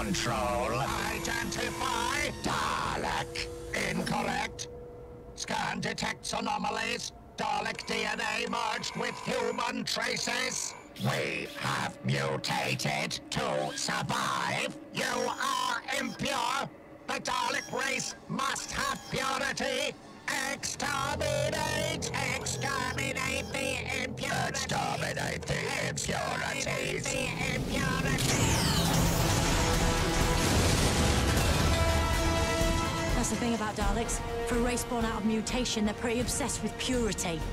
Control. Identify Dalek. Incorrect. Scan detects anomalies. Dalek DNA merged with human traces. We have mutated to survive. You are impure. The Dalek race must have purity. Exterminate! Exterminate the impurities! Exterminate the impurities! The impurities! That's the thing about Daleks. For a race born out of mutation, they're pretty obsessed with purity.